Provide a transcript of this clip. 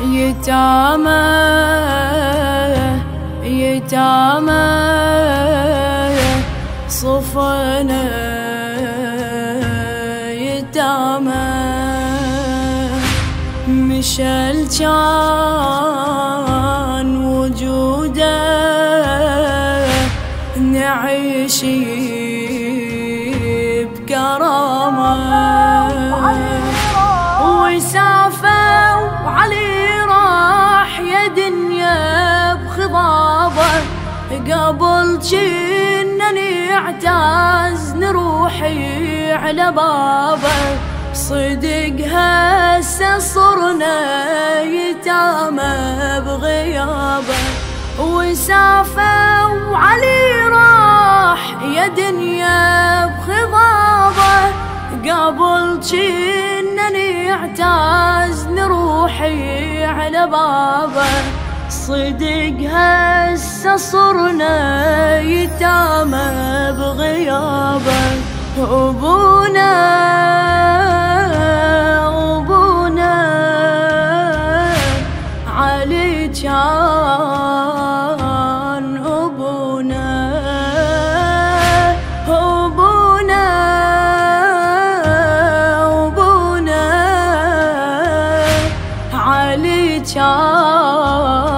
يتامى يتامى صفنا يتامى مشل كان وجوده نعيش بكرامة وسافة وعلي راح يا دنيا بخضابة قبل جنا نعتاز نروحي على بابه صدق هسه صرنا يتامى بغيابه وسافة وعلي راح يا دنيا بخضابه قبل جنا نعتاز نروحي على بابه صدق هسه صرنا يتامى بغيابه أبونا علي كان أبونا علي كان